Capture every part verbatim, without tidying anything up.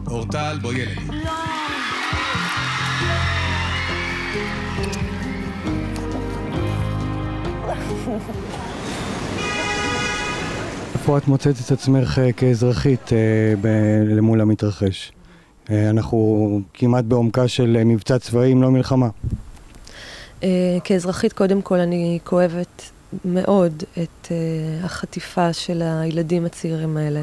אורטל, בואי אליי. לא! איפה את מוצאת את עצמך כאזרחית למול המתרחש? אנחנו כמעט בעומקה של מבצע צבאי, אם לא מלחמה. כאזרחית, קודם כל, אני כואבת מאוד את החטיפה של הילדים הצעירים האלה,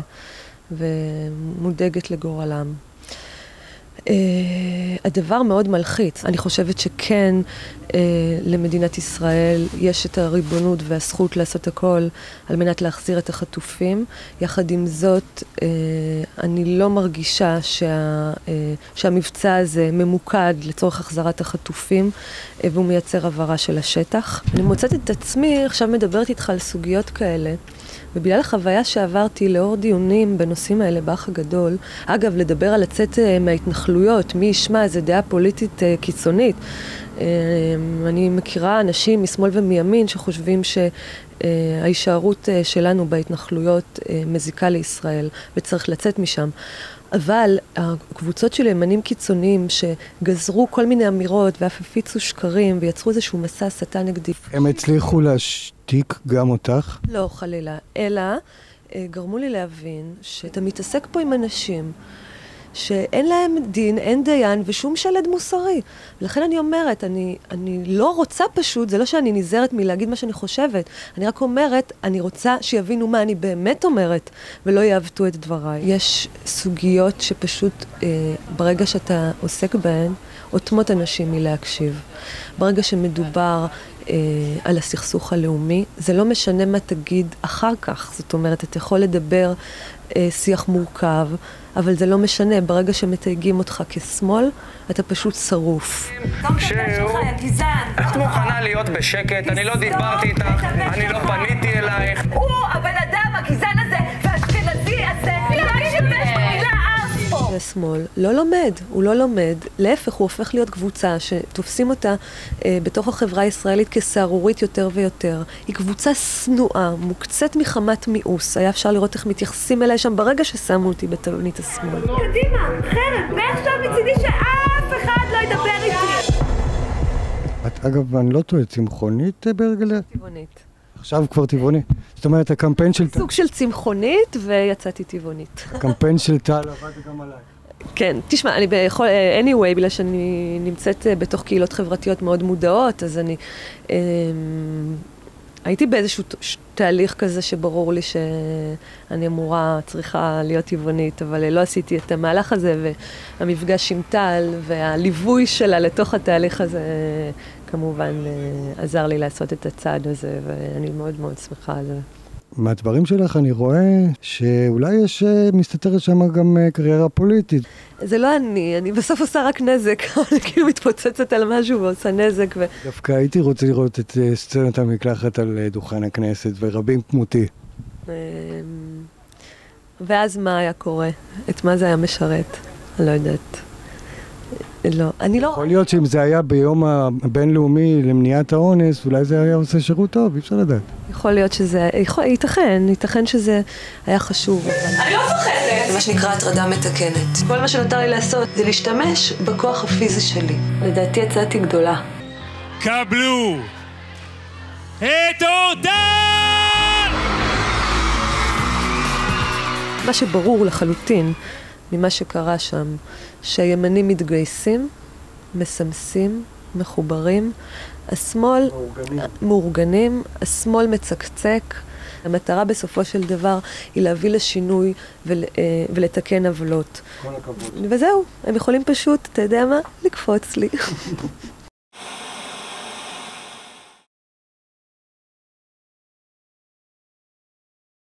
ומודאגת לגורלם. Uh, הדבר מאוד מלחיץ. אני חושבת שכן uh, למדינת ישראל יש את הריבונות והזכות לעשות הכל על מנת להחזיר את החטופים. יחד עם זאת, uh, אני לא מרגישה שה, uh, שהמבצע הזה ממוקד לצורך החזרת החטופים, uh, והוא מייצר עברה של השטח. אני מוצאת את עצמי, עכשיו מדברת איתך על סוגיות כאלה, ובגלל החוויה שעברתי לאור דיונים בנושאים האלה באח הגדול, אגב, לדבר על לצאת מההתנחלויות, מי ישמע, איזו דעה פוליטית קיצונית. אני מכירה אנשים משמאל ומימין שחושבים שההישארות שלנו בהתנחלויות מזיקה לישראל, וצריך לצאת משם. אבל הקבוצות של ימנים קיצוניים שגזרו כל מיני אמירות ואף הפיצו שקרים ויצרו איזשהו מסע הסתה נגדי. הם הצליחו להשתיק גם אותך? לא, חלילה. אלא גרמו לי להבין שאתה מתעסק פה עם אנשים שאין להם דין, אין דיין ושום שלד מוסרי. ולכן אני אומרת, אני, אני לא רוצה פשוט, זה לא שאני נזהרת מלהגיד מה שאני חושבת, אני רק אומרת, אני רוצה שיבינו מה אני באמת אומרת, ולא יעוותו את דבריי. יש סוגיות שפשוט, אה, ברגע שאתה עוסק בהן, עותמות אנשים מלהקשיב. ברגע שמדובר אה, על הסכסוך הלאומי, זה לא משנה מה תגיד אחר כך. זאת אומרת, אתה יכול לדבר אה, שיח מורכב, אבל זה לא משנה, ברגע שמתייגים אותך כשמאל, אתה פשוט שרוף. שהוא, את מוכנה להיות בשקט, אני לא דיברתי איתך, אני לא פניתי אלייך. הוא הבן אדם, הגזען הזה, והאשכנזי הזה, לא ישתמש במילה ארץ פה. זה שמאל, לא לומד, הוא לא לומד, להפך, הוא הופך להיות קבוצה שתופסים אותה אה, בתוך החברה הישראלית כסערורית יותר ויותר. היא קבוצה שנואה, מוקצת מחמת מיאוס, היה אפשר לראות איך מתייחסים אליי שם ברגע ששמו אותי בתבנית השמאל. קדימה, חרם, ועכשיו מצידי שאף אחד לא ידבר איתי. את, אגב, אני לא טועה, צמחונית ברגלה? טבעונית. עכשיו כבר טבעונית. זאת אומרת, הקמפיין של... סוג של צמחונית ויצאתי טבעונית. הקמפיין של טל עבד גם עליי. כן, תשמע, אני בכל... anyway, בגלל שאני נמצאת בתוך קהילות חברתיות מאוד מודעות, אז אני... הייתי באיזשהו תהליך כזה שברור לי שאני אמורה, צריכה להיות טבעונית, אבל לא עשיתי את המהלך הזה, והמפגש עם טל והליווי שלה לתוך התהליך הזה, כמובן עזר לי לעשות את הצעד הזה, ואני מאוד מאוד שמחה על זה. מהדברים שלך אני רואה שאולי יש מסתתרת שם גם קריירה פוליטית. זה לא אני, אני בסוף עושה רק נזק, אני כאילו מתפוצצת על משהו ועושה נזק. ו... דווקא הייתי רוצה לראות את סצנת המקלחת על דוכן הכנסת ורבים כמותי. ואז מה היה קורה? את מה זה היה משרת? אני לא יודעת. לא, אני לא... יכול להיות שאם זה היה ביום הבינלאומי למניעת האונס, אולי זה היה עושה שירות טוב, אי אפשר לדעת. יכול להיות שזה... יכול, ייתכן, ייתכן שזה היה חשוב. אני לא מפחדת! זה מה שנקרא הטרדה מתקנת. כל מה שנותר לי לעשות זה להשתמש בכוח הפיזי שלי. לדעתי הצעתי גדולה. קבלו את אורטל! מה שברור לחלוטין ממה שקרה שם, שהימנים מתגייסים, מסמסים, מחוברים, השמאל מאורגנים, מאורגנים השמאל מצקצק. המטרה בסופו של דבר היא להביא לשינוי ול, ולתקן עוולות. כל הכבוד. וזהו, הם יכולים פשוט, אתה יודע מה? לקפוץ לי.